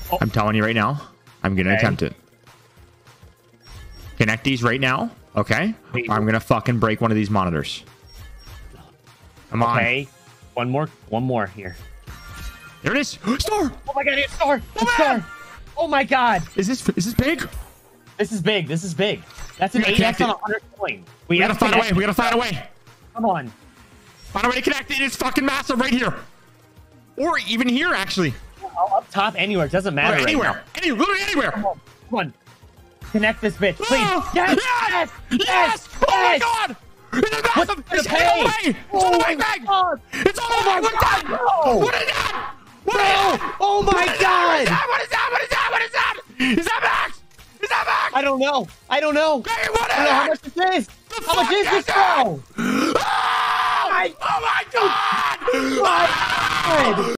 Oh. I'm telling you right now. I'm going to attempt it. Connect these right now. Okay. I'm going to fucking break one of these monitors. Come on. Okay. One more here. There it is. Star. Oh my god, it's Star. It's Star. Oh my god. Is this big? This is big. This is big. That's an 8x on a 100 coin. We gotta find a way. We gotta find a way. Come on. Find a way to connect it. It's fucking massive right here. Or even here, actually. Oh, up top, anywhere. It doesn't matter. Anywhere. Literally anywhere. Come on. Connect this bitch, please. Oh, Yes. Yes. Yes. Yes. Oh my god. It's massive. It's all away. It's all away, bag. It's all away. Look at that. What is that? What is that? Oh my god. What is that? What is that? What is that? Is that max? Is that max? I don't know. I don't know. Hey, what is I don't know how that? much this is. How much is this, bro? Oh my god! My god.